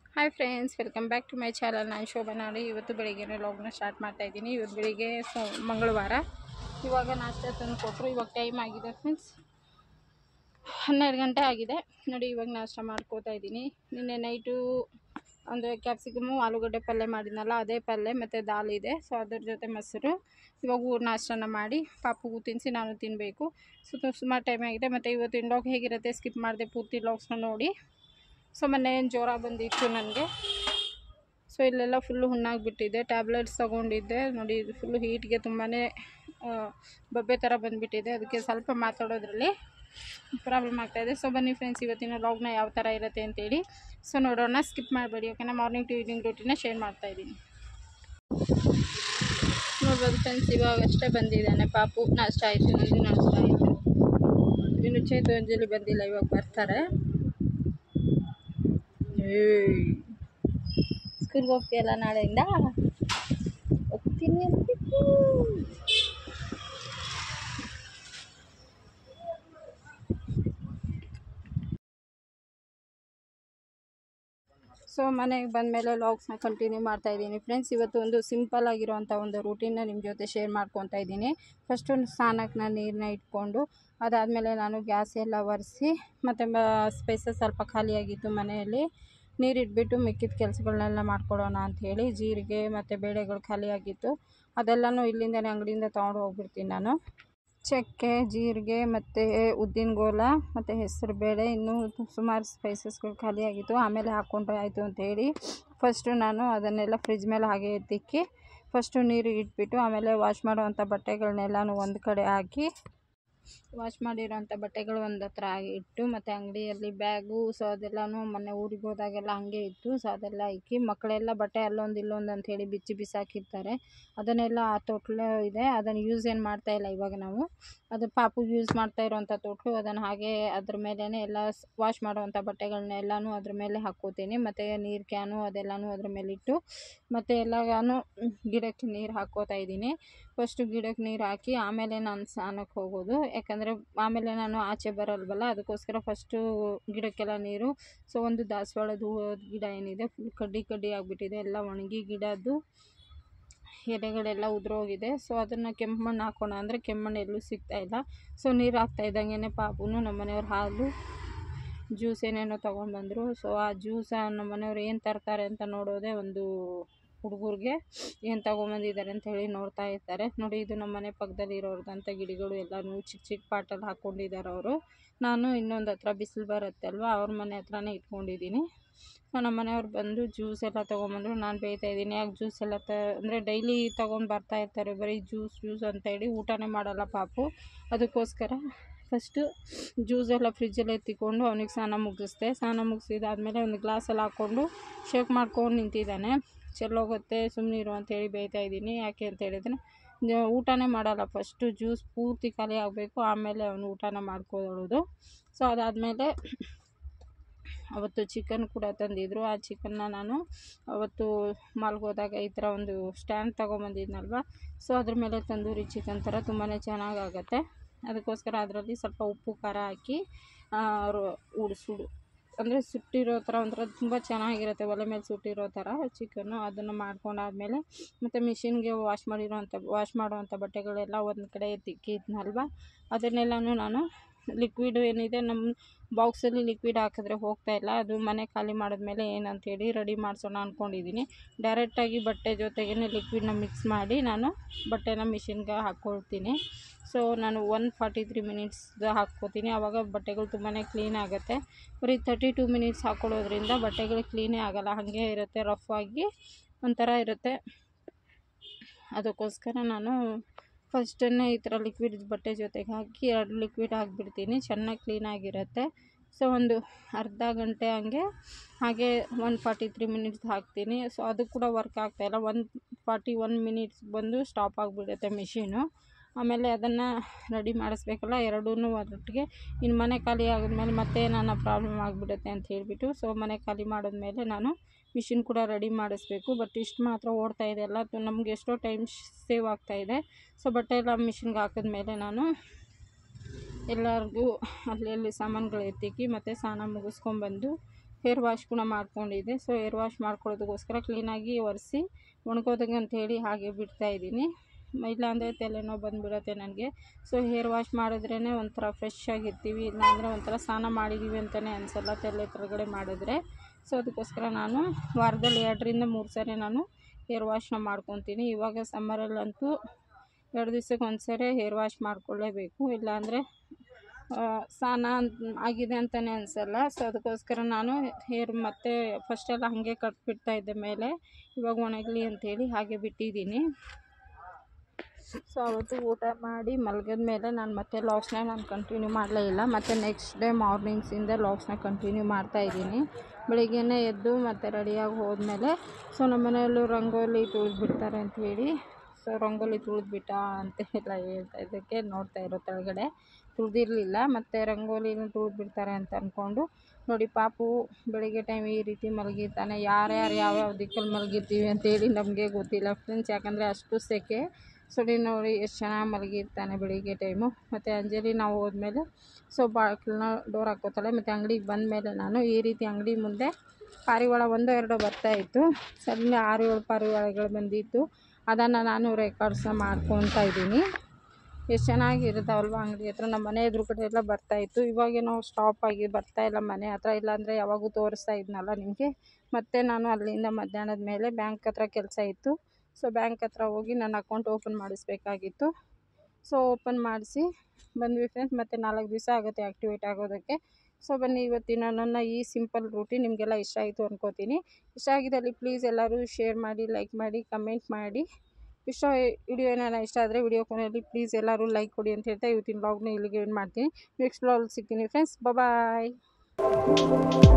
Hi friends, welcome back to my channel. ನಾನು ಶೋಭಾ. ನಾನು ಇವತ್ತು ಬೆಳಿಗ್ಗೆ ಲಾಗ್ನ ಸ್ಟಾರ್ಟ್ ಮಾಡ್ತಾಯಿದ್ದೀನಿ. ಇವತ್ತು ಬೆಳಿಗ್ಗೆ ಮಂಗಳವಾರ. ಇವಾಗ ನಾಷ್ಟ ತಂದು ಕೊಟ್ಟರು. ಇವಾಗ ಟೈಮ್ ಆಗಿದೆ ಫ್ರೆಂಡ್ಸ್, 12 ಗಂಟೆ ಆಗಿದೆ ನೋಡಿ. ಇವಾಗ ನಾಷ್ಟ ಮಾಡ್ಕೋತಾ ಇದ್ದೀನಿ. ನಿನ್ನೆ ನೈಟು ಅಂದರೆ ಕ್ಯಾಪ್ಸಿಕಮು ಆಲೂಗಡ್ಡೆ ಪಲ್ಯ ಮಾಡಿದ್ನಲ್ಲ, ಅದೇ ಪಲ್ಯ ಮತ್ತು ದಾಲ್ ಇದೆ. ಸೊ ಅದ್ರ ಜೊತೆ ಮೊಸರು. ಇವಾಗ ನಾಷ್ಟನ ಮಾಡಿ ಪಾಪುಗೂ ತಿನ್ನಿಸಿ ನಾನು ತಿನ್ನಬೇಕು. ಸುಮಾರು ಟೈಮ್ ಆಗಿದೆ. ಮತ್ತು ಇವತ್ತಿನ ಲಾಗ್ ಹೇಗಿರುತ್ತೆ ಸ್ಕಿಪ್ ಮಾಡಿದೆ ಪೂರ್ತಿ ಲಾಗ್ಸ್ನ ನೋಡಿ. ಸೊ ಮೊನ್ನೆ ಏನು ಜ್ವರ ಬಂದಿತ್ತು ನನಗೆ. ಸೊ ಇಲ್ಲೆಲ್ಲ ಫುಲ್ಲು ಹುಣ್ಣಾಗಿಬಿಟ್ಟಿದೆ. ಟ್ಯಾಬ್ಲೆಟ್ಸ್ ತೊಗೊಂಡಿದ್ದೆ ನೋಡಿ. ಇದು ಫುಲ್ಲು ಹೀಟ್ಗೆ ತುಂಬಾ ಬಬ್ಬೆ ಥರ ಬಂದುಬಿಟ್ಟಿದೆ. ಅದಕ್ಕೆ ಸ್ವಲ್ಪ ಮಾತಾಡೋದ್ರಲ್ಲಿ ಪ್ರಾಬ್ಲಮ್ ಆಗ್ತಾಯಿದೆ. ಸೊ ಬನ್ನಿ ಫ್ರೆಂಡ್ಸ್, ಇವತ್ತಿನ ಲಾಗ್ನ ಯಾವ ಥರ ಇರುತ್ತೆ ಅಂತೇಳಿ ಸೊ ನೋಡೋಣ. ಸ್ಕಿಪ್ ಮಾಡಬೇಡಿ ಓಕೆನಾ. ಮಾರ್ನಿಂಗ್ ಟು ಈವ್ನಿಂಗ್ ರೂಟೀನ ಶೇರ್ ಮಾಡ್ತಾಯಿದ್ದೀನಿ. ನೋಡ್ಬೋದು ಫ್ರೆಂಡ್ಸ್, ಇವಾಗ ಅಷ್ಟೇ ಬಂದಿದ್ದಾನೆ ಪಾಪು. ನಾಷ್ಟ ಆಯಿತು, ನಂದು ನಾಷ್ಟ ಆಯಿತು. ಇನ್ನು ಚೇತು ಅಂಜಲಿ ಬಂದಿಲ್ಲ, ಇವಾಗ ಬರ್ತಾರೆ. ಸ್ಕೂಲ್ಗೆ ಹೋಗ್ತೀಯಲ್ಲ ನಾಳೆಯಿಂದ? ಹೋಗ್ತೀನಿ ಅಂತಿತ್ತು. ಸೊ ಮನೆಗೆ ಬಂದಮೇಲೆ ಲಾಗ್ಸ್ನ ಕಂಟಿನ್ಯೂ ಮಾಡ್ತಾಯಿದ್ದೀನಿ ಫ್ರೆಂಡ್ಸ್. ಇವತ್ತು ಒಂದು ಸಿಂಪಲ್ ಆಗಿರೋವಂಥ ಒಂದು ರೂಟೀನ್ನ ನಿಮ್ಮ ಜೊತೆ ಶೇರ್ ಮಾಡ್ಕೊತಾ ಇದ್ದೀನಿ. ಫಸ್ಟು ಸ್ನಾನಕ್ಕೆ ನಾನು ನೀರನ್ನ ಇಟ್ಕೊಂಡು, ಅದಾದಮೇಲೆ ನಾನು ಗ್ಯಾಸ್ ಎಲ್ಲ ಒರೆಸಿ ಮತ್ತು ಸ್ಪೈಸಸ್ ಸ್ವಲ್ಪ ಖಾಲಿಯಾಗಿತ್ತು ಮನೆಯಲ್ಲಿ. ನೀರಿಟ್ಬಿಟ್ಟು ಮಿಕ್ಕಿದ ಕೆಲಸಗಳನ್ನೆಲ್ಲ ಮಾಡ್ಕೊಳ್ಳೋಣ ಅಂಥೇಳಿ ಜೀರಿಗೆ ಮತ್ತು ಬೇಳೆಗಳು ಖಾಲಿಯಾಗಿತ್ತು. ಅದೆಲ್ಲನೂ ಇಲ್ಲಿಂದನೇ ಅಂಗಡಿಯಿಂದ ತೊಗೊಂಡು ಹೋಗ್ಬಿಡ್ತೀನಿ ನಾನು. ಚಕ್ಕೆ, ಜೀರಿಗೆ ಮತ್ತು ಉದ್ದಿನ ಗೋಲ ಮತ್ತು ಹೆಸರು ಬೇಳೆ, ಇನ್ನೂ ಸುಮಾರು ಸ್ಪೈಸಸ್ಗಳು ಖಾಲಿಯಾಗಿತ್ತು. ಆಮೇಲೆ ಹಾಕ್ಕೊಂಡ್ರೆ ಆಯಿತು ಅಂಥೇಳಿ ಫಸ್ಟು ನಾನು ಅದನ್ನೆಲ್ಲ ಫ್ರಿಜ್ ಮೇಲೆ ಹಾಗೆ ಎತ್ತಿಕ್ಕಿ ಫಸ್ಟು ನೀರಿಗೆ ಇಟ್ಬಿಟ್ಟು, ಆಮೇಲೆ ವಾಶ್ ಮಾಡೋವಂಥ ಬಟ್ಟೆಗಳನ್ನೆಲ್ಲನೂ ಒಂದು ಕಡೆ ಹಾಕಿ, ವಾಶ್ ಮಾಡಿರೋಂಥ ಬಟ್ಟೆಗಳು ಒಂದು ಹತ್ರ ಇಟ್ಟು, ಮತ್ತು ಅಂಗಡಿಯಲ್ಲಿ ಬ್ಯಾಗು ಸೊ ಅದೆಲ್ಲನೂ ಮೊನ್ನೆ ಊರಿಗೆ ಹೋದಾಗೆಲ್ಲ ಹಾಗೆ ಇತ್ತು. ಸೊ ಅದೆಲ್ಲ ಇಕ್ಕಿ, ಮಕ್ಕಳೆಲ್ಲ ಬಟ್ಟೆ ಅಲ್ಲೊಂದು ಇಲ್ಲೊಂದು ಅಂಥೇಳಿ ಬಿಸಾಕಿರ್ತಾರೆ. ಅದನ್ನೆಲ್ಲ ಆ ತೊಟ್ಲು ಇದೆ, ಅದನ್ನು ಯೂಸ್ ಏನು ಮಾಡ್ತಾಯಿಲ್ಲ ಇವಾಗ ನಾವು. ಅದು ಪಾಪು ಯೂಸ್ ಮಾಡ್ತಾ ಇರೋವಂಥ ತೊಟ್ಲು, ಅದನ್ನು ಹಾಗೆ ಅದ್ರ ಮೇಲೇ ಎಲ್ಲ ವಾಶ್ ಮಾಡೋವಂಥ ಬಟ್ಟೆಗಳನ್ನೆಲ್ಲನೂ ಅದ್ರ ಮೇಲೆ ಹಾಕ್ಕೋತೀನಿ. ಮತ್ತು ನೀರು ಕ್ಯಾನು ಅದೆಲ್ಲನೂ ಅದ್ರ ಮೇಲಿಟ್ಟು, ಮತ್ತು ಎಲ್ಲನೂ ಗಿಡಕ್ಕೆ ನೀರು ಹಾಕ್ಕೋತಾ ಇದ್ದೀನಿ. ಫಸ್ಟು ಗಿಡಕ್ಕೆ ನೀರು ಹಾಕಿ ಆಮೇಲೆ ನಾನು ಸ್ನಾನಕ್ಕೆ ಹೋಗೋದು. ಯಾಕಂದರೆ ಆಮೇಲೆ ನಾನು ಆಚೆ ಬರಲ್ವಲ್ಲ, ಅದಕ್ಕೋಸ್ಕರ ಫಸ್ಟು ಗಿಡಕ್ಕೆಲ್ಲ ನೀರು. ಸೊ ಒಂದು ದಾಸವಾಳದ ಹೂವದ ಗಿಡ ಏನಿದೆ ಫುಲ್ ಕಡ್ಡಿ ಆಗಿಬಿಟ್ಟಿದೆ, ಎಲ್ಲ ಒಣಗಿ ಗಿಡದ್ದು ಎಲೆಗಳೆಲ್ಲ ಉದುರೋಗಿದೆ. ಸೊ ಅದನ್ನು ಕೆಂಪು ಮಣ್ಣು ಹಾಕೋಣ ಅಂದರೆ ಕೆಂಪು ಮಣ್ಣು ಎಲ್ಲೂ ಸಿಗ್ತಾಯಿಲ್ಲ. ಸೊ ನೀರು ಹಾಕ್ತಾ ಇದ್ದಂಗೆ ಪಾಪುನು ನಮ್ಮ ಮನೆಯವ್ರ ಹಾಲು ಜ್ಯೂಸ್ ಏನೇನೋ ತೊಗೊಂಡ್ಬಂದರು. ಸೊ ಆ ಜ್ಯೂಸ ನಮ್ಮ ಮನೆಯವ್ರು ಏನು ತರ್ತಾರೆ ಅಂತ ನೋಡೋದೇ ಒಂದು ಹುಡುಗರಿಗೆ, ಏನು ತೊಗೊಂಬಂದಿದ್ದಾರೆ ಅಂತ ಹೇಳಿ ನೋಡ್ತಾ ಇರ್ತಾರೆ ನೋಡಿ. ಇದು ನಮ್ಮ ಮನೆ ಪಕ್ಕದಲ್ಲಿ ಇರೋರ್ದಂಥ ಗಿಡಗಳು ಎಲ್ಲನೂ ಚಿಕ್ಕ ಚಿಕ್ಕ ಪಾಟಲ್ಲಿ ಹಾಕ್ಕೊಂಡಿದ್ದಾರೆ ಅವರು. ನಾನು ಇನ್ನೊಂದು ಹತ್ರ ಬಿಸಿಲು ಬರುತ್ತೆ ಅಲ್ವಾ, ಅವ್ರ ಮನೆ ಹತ್ರನೇ ಇಟ್ಕೊಂಡಿದ್ದೀನಿ. ಸೊ ನಮ್ಮ ಮನೆಯವ್ರು ಬಂದು ಜ್ಯೂಸ್ ಎಲ್ಲ ತೊಗೊಂಬಂದರು. ನಾನು ಬೇಯ್ತಾಯಿದ್ದೀನಿ. ಯಾಕೆ ಜ್ಯೂಸ್ ಎಲ್ಲ ಅಂದರೆ ಡೈಲಿ ತೊಗೊಂಡು ಬರ್ತಾ ಇರ್ತಾರೆ, ಬರೀ ಜ್ಯೂಸ್ ಅಂತೇಳಿ ಊಟನೇ ಮಾಡಲ್ಲ ಪಾಪು. ಅದಕ್ಕೋಸ್ಕರ ಫಸ್ಟು ಜ್ಯೂಸೆಲ್ಲ ಫ್ರಿಜ್ಜಲ್ಲಿ ಎತ್ತಿಕೊಂಡು ಅವನಿಗೆ ಸ್ನಾನ ಮುಗಿಸ್ದೆ. ಸ್ನಾನ ಮುಗಿಸಿದಾದ್ಮೇಲೆ ಒಂದು ಗ್ಲಾಸಲ್ಲಿ ಹಾಕ್ಕೊಂಡು ಶೇಕ್ ಮಾಡ್ಕೊಂಡು ನಿಂತಿದ್ದಾನೆ. ಚೆಲ್ಲೋಗುತ್ತೆ ಸುಮ್ಮನಿರು ಅಂತೇಳಿ ಬೇಯ್ತಾಯಿದ್ದೀನಿ. ಯಾಕೆ ಅಂತ ಹೇಳಿದ್ರೆ ಊಟನೇ ಮಾಡಲ್ಲ. ಫಸ್ಟು ಜ್ಯೂಸ್ ಪೂರ್ತಿ ಖಾಲಿ ಆಗಬೇಕು, ಆಮೇಲೆ ಅವನು ಊಟನ ಮಾಡ್ಕೊಳ್ಳೋದು. ಸೊ ಅದಾದಮೇಲೆ ಅವತ್ತು ಚಿಕನ್ ಕೂಡ ತಂದಿದ್ದರು. ಆ ಚಿಕನ್ನ ನಾನು ಅವತ್ತು ಮಾಲ್ಗೋದಾಗ ಈ ಥರ ಒಂದು ಸ್ಟ್ಯಾಂಡ್ ತೊಗೊಂಬಂದಿದ್ನಲ್ವ, ಸೊ ಅದ್ರ ಮೇಲೆ ತಂದೂರಿ ಚಿಕನ್ ಥರ ತುಂಬಾ ಚೆನ್ನಾಗಾಗತ್ತೆ. ಅದಕ್ಕೋಸ್ಕರ ಅದರಲ್ಲಿ ಸ್ವಲ್ಪ ಉಪ್ಪು ಖಾರ ಹಾಕಿ ಸುಡು ಅಂದರೆ ಸುಟ್ಟಿರೋ ಥರ ಒಂಥರ ತುಂಬ ಚೆನ್ನಾಗಿರುತ್ತೆ, ಒಲೆ ಮೇಲೆ ಸುಟ್ಟಿರೋ ಥರ ಚಿಕನ್ನು. ಅದನ್ನು ಮಾಡ್ಕೊಂಡಾದ್ಮೇಲೆ ಮತ್ತು ಮಿಷಿನ್ಗೆ ವಾಶ್ ಮಾಡೋವಂಥ ಬಟ್ಟೆಗಳೆಲ್ಲ ಒಂದು ಕಡೆ ತಿಕ್ಕಿದ್ನಲ್ವ, ಅದನ್ನೆಲ್ಲನೂ ನಾನು ಲಿಕ್ವಿಡು ಏನಿದೆ ನಮ್ಮ ಬಾಕ್ಸಲ್ಲಿ ಲಿಕ್ವಿಡ್ ಹಾಕಿದ್ರೆ ಹೋಗ್ತಾಯಿಲ್ಲ. ಅದು ಮನೆ ಖಾಲಿ ಮಾಡಿದ್ಮೇಲೆ ಏನಂತೇಳಿ ರೆಡಿ ಮಾಡಿಸೋಣ ಅಂದ್ಕೊಂಡಿದ್ದೀನಿ. ಡೈರೆಕ್ಟಾಗಿ ಬಟ್ಟೆ ಜೊತೆಗೇ ಲಿಕ್ವಿಡ್ನ ಮಿಕ್ಸ್ ಮಾಡಿ ನಾನು ಬಟ್ಟೆನ ಮಿಷಿನ್ಗೆ ಹಾಕ್ಕೊಳ್ತೀನಿ. ಸೊ ನಾನು 143 ಮಿನಿಟ್ಸ್ ಹಾಕ್ಕೋತೀನಿ. ಆವಾಗ ಬಟ್ಟೆಗಳು ತುಂಬಾ ಕ್ಲೀನ್ ಆಗುತ್ತೆ. ಬರೀ 32 ಮಿನಿಟ್ಸ್ ಹಾಕ್ಕೊಳ್ಳೋದ್ರಿಂದ ಬಟ್ಟೆಗಳು ಕ್ಲೀನೇ ಆಗೋಲ್ಲ, ಹಾಗೆ ಇರುತ್ತೆ, ರಫ್ ಆಗಿ ಒಂಥರ ಇರುತ್ತೆ. ಅದಕ್ಕೋಸ್ಕರ ನಾನು ಫಸ್ಟನ್ನೇ ಈ ಥರ ಲಿಕ್ವಿಡ್ ಬಟ್ಟೆ ಜೊತೆಗೆ ಹಾಕಿ 2 ಲಿಕ್ವಿಡ್ ಹಾಕಿಬಿಡ್ತೀನಿ, ಚೆನ್ನಾಗಿ ಕ್ಲೀನಾಗಿರುತ್ತೆ. ಸೊ ಒಂದು ಅರ್ಧ ಗಂಟೆ ಹಾಗೆ 143 ಮಿನಿಟ್ಸ್ ಹಾಕ್ತೀನಿ. ಸೊ ಅದು ಕೂಡ ವರ್ಕ್ ಆಗ್ತಾಯಿಲ್ಲ. 141 ಮಿನಿಟ್ಸ್ ಬಂದು ಸ್ಟಾಪ್ ಆಗಿಬಿಡುತ್ತೆ ಮಿಷಿನು. ಆಮೇಲೆ ಅದನ್ನು ರೆಡಿ ಮಾಡಿಸ್ಬೇಕಲ್ಲ, ಎರಡೂ ಒಟ್ಟಿಗೆ. ಇನ್ನು ಮನೆ ಖಾಲಿ ಆಗಿದ್ಮೇಲೆ ಮತ್ತೆ ನನ್ನ ಪ್ರಾಬ್ಲಮ್ ಆಗಿಬಿಡುತ್ತೆ ಅಂತ ಹೇಳಿಬಿಟ್ಟು, ಸೊ ಮನೆ ಖಾಲಿ ಮಾಡಿದ್ಮೇಲೆ ನಾನು ಮಿಷಿನ್ ಕೂಡ ರೆಡಿ ಮಾಡಿಸ್ಬೇಕು. ಬಟ್ ಇಷ್ಟು ಮಾತ್ರ ಓಡ್ತಾ ಇದೆ ಅಲ್ಲ, ನಮ್ಗೆ ಎಷ್ಟೋ ಟೈಮ್ ಸೇವ್ ಆಗ್ತಾಯಿದೆ. ಸೊ ಬಟ್ಟೆ ಎಲ್ಲ ಮಿಷಿನ್ಗೆ ಹಾಕಿದ್ಮೇಲೆ ನಾನು ಎಲ್ಲರಿಗೂ ಅಲ್ಲಿ ಸಾಮಾನುಗಳು ಎತ್ತಿಕ್ಕಿ ಮತ್ತು ಸ್ನಾನ ಮುಗಿಸ್ಕೊಂಡ್ಬಂದು ಹೇರ್ ವಾಶ್ ಕೂಡ ಮಾಡ್ಕೊಂಡಿದ್ದೆ. ಸೊ ಹೇರ್ ವಾಶ್ ಮಾಡ್ಕೊಳ್ಳೋದಕ್ಕೋಸ್ಕರ ಕ್ಲೀನಾಗಿ ಒರೆಸಿ ಒಣಗೋದಂಗೆ ಅಂಥೇಳಿ ಹಾಗೆ ಬಿಡ್ತಾಯಿದ್ದೀನಿ. ಇಲ್ಲಾಂದರೆ ತಲೆನೋವು ಬಂದುಬಿಡುತ್ತೆ ನನಗೆ. ಸೊ ಹೇರ್ ವಾಶ್ ಮಾಡಿದ್ರೇ ಒಂಥರ ಫ್ರೆಶ್ ಆಗಿರ್ತೀವಿ, ಇಲ್ಲಾಂದರೆ ಒಂಥರ ಸ್ನಾನ ಮಾಡಿದ್ದೀವಿ ಅಂತಲೇ ಅನಿಸಲ್ಲ ತಲೆ ಕೆಳಗಡೆ ಮಾಡಿದ್ರೆ. ಸೊ ಅದಕ್ಕೋಸ್ಕರ ನಾನು ವಾರದಲ್ಲಿ 2ರಿಂದ 3 ಸಾರಿ ನಾನು ಹೇರ್ ವಾಶ್ನ ಮಾಡ್ಕೊತೀನಿ. ಇವಾಗ ಸಮ್ಮರಲ್ಲಂತೂ 2 ದಿವ್ಸಕ್ಕೆ ಒಂದು ಸಾರಿ ಹೇರ್ ವಾಶ್ ಮಾಡಿಕೊಳ್ಳೇಬೇಕು, ಇಲ್ಲಾಂದರೆ ಸ್ನಾನ ಆಗಿದೆ ಅಂತಲೇ ಅನಿಸಲ್ಲ. ಸೊ ಅದಕ್ಕೋಸ್ಕರ ನಾನು ಹೇರ್ ಮತ್ತೆ ಫಸ್ಟೆಲ್ಲ ಹಾಗೆ ಕಟ್ಬಿಡ್ತಾಯಿದ್ದೆ ಮೇಲೆ, ಇವಾಗ ಒಣಗಲಿ ಅಂಥೇಳಿ ಹಾಗೆ ಬಿಟ್ಟಿದ್ದೀನಿ. ಸೊ ಅವತ್ತು ಊಟ ಮಾಡಿ ಮಲಗಿದ ಮೇಲೆ ನಾನು ಮತ್ತೆ ಲಾಗ್ಸ್ನ ನಾನು ಕಂಟಿನ್ಯೂ ಮಾಡಲೇ ಇಲ್ಲ. ಮತ್ತು ನೆಕ್ಸ್ಟ್ ಡೇ ಮಾರ್ನಿಂಗ್ಸಿಂದ ಲಾಗ್ಸ್ನ ಕಂಟಿನ್ಯೂ ಮಾಡ್ತಾಯಿದ್ದೀನಿ. ಬೆಳಿಗ್ಗೆನೇ ಎದ್ದು ಮತ್ತು ರೆಡಿಯಾಗಿ ಹೋದ್ಮೇಲೆ ಸೊ ನಮ್ಮ ಮನೆಯಲ್ಲೂ ರಂಗೋಲಿ ತುಳಿದ್ಬಿಡ್ತಾರೆ ಅಂಥೇಳಿ, ಸೊ ರಂಗೋಲಿ ತುಳಿದ್ಬಿಟ್ಟ ಅಂತೆಲ್ಲ ಇದಕ್ಕೆ ನೋಡ್ತಾ ಇರೋ ಕೆಳಗಡೆ ತುಳಿದಿರಲಿಲ್ಲ. ಮತ್ತು ರಂಗೋಲಿನೂ ತುಳಿದ್ಬಿಡ್ತಾರೆ ಅಂತ ಅಂದ್ಕೊಂಡು ನೋಡಿ, ಪಾಪು ಬೆಳಿಗ್ಗೆ ಟೈಮ್ ಈ ರೀತಿ ಮಲಗಿರ್ತಾನೆ. ಯಾರ್ಯಾರು ಯಾವ್ಯಾವ ದಿಕ್ಕಲ್ಲಿ ಮಲಗಿರ್ತೀವಿ ಅಂತೇಳಿ ನಮಗೆ ಗೊತ್ತಿಲ್ಲ ಫ್ರೆಂಡ್ಸ್, ಯಾಕಂದರೆ ಅಷ್ಟು ಸೆಕೆ. ಸೊ ನೀವು ನೋಡಿ ಎಷ್ಟು ಚೆನ್ನಾಗಿ ಮಲಗಿರ್ತಾನೆ ಬೆಳಿಗ್ಗೆ ಟೈಮು. ಮತ್ತು ಅಂಜಲಿ ನಾವು ಹೋದ್ಮೇಲೆ ಸೊ ಬಾಗಿಲನ್ನ ಡೋರ್ ಹಾಕ್ಕೋತಾಳೆ. ಮತ್ತು ಅಂಗಡಿಗೆ ಬಂದಮೇಲೆ ನಾನು ಈ ರೀತಿ ಅಂಗಡಿ ಮುಂದೆ ಪಾರಿವಾಳ 1-2 ಬರ್ತಾಯಿತ್ತು. ಸಡನ್ಲಿ 6-7 ಪಾರಿವಾಳಗಳು ಬಂದಿತ್ತು. ಅದನ್ನು ನಾನು ರೆಕಾರ್ಡ್ಸ್ನ ಮಾಡ್ಕೊತಾ ಇದ್ದೀನಿ. ಎಷ್ಟು ಚೆನ್ನಾಗಿರ್ತಾವಲ್ವ ಅಂಗಡಿ ಹತ್ರ. ನಮ್ಮ ಮನೆ ಎದುರುಗಡೆ ಎಲ್ಲ ಬರ್ತಾಯಿತ್ತು. ಇವಾಗೇನೋ ಸ್ಟಾಪ್ ಆಗಿ ಬರ್ತಾಯಿಲ್ಲ ಮನೆ ಹತ್ರ, ಇಲ್ಲಾಂದರೆ ಯಾವಾಗೂ ತೋರಿಸ್ತಾ ಇದ್ನಲ್ಲ ನಿಮಗೆ. ಮತ್ತು ನಾನು ಅಲ್ಲಿಂದ ಮಧ್ಯಾಹ್ನದ ಮೇಲೆ ಬ್ಯಾಂಕ್ ಹತ್ರ ಕೆಲಸ ಇತ್ತು. ಸೊ ಬ್ಯಾಂಕ್ ಹತ್ರ ಹೋಗಿ ನನ್ನ ಅಕೌಂಟ್ ಓಪನ್ ಮಾಡಿಸ್ಬೇಕಾಗಿತ್ತು. ಸೊ ಓಪನ್ ಮಾಡಿಸಿ ಬಂದ್ವಿ ಫ್ರೆಂಡ್ಸ್. ಮತ್ತು 4 ದಿವಸ ಆಗುತ್ತೆ ಆ್ಯಕ್ಟಿವೇಟ್ ಆಗೋದಕ್ಕೆ. ಸೊ ಬನ್ನಿ, ಇವತ್ತಿನ ನನ್ನ ಈ ಸಿಂಪಲ್ ರೂಟೀನ್ ನಿಮಗೆಲ್ಲ ಇಷ್ಟ ಆಯಿತು ಅನ್ಕೋತೀನಿ. ಇಷ್ಟ ಆಗಿದ್ದಲ್ಲಿ ಪ್ಲೀಸ್ ಎಲ್ಲರೂ ಶೇರ್ ಮಾಡಿ, ಲೈಕ್ ಮಾಡಿ, ಕಮೆಂಟ್ ಮಾಡಿ. ವಿಡಿಯೋ ಏನಾರ ಇಷ್ಟ ಆದರೆ ವಿಡಿಯೋ ಕೊನೆಯಲ್ಲಿ ಪ್ಲೀಸ್ ಎಲ್ಲರೂ ಲೈಕ್ ಕೊಡಿ ಅಂತ ಹೇಳ್ತಾ ಇವತ್ತಿನ ವ್ಲಾಗ್ನ ಇಲ್ಲಿಗೆ ಎಂಡ್ ಮಾಡ್ತೀನಿ. ನೆಕ್ಸ್ಟ್ ವ್ಲಾಗ್ ಸಿಗ್ತೀನಿ ಫ್ರೆಂಡ್ಸ್. ಬಾಯ್.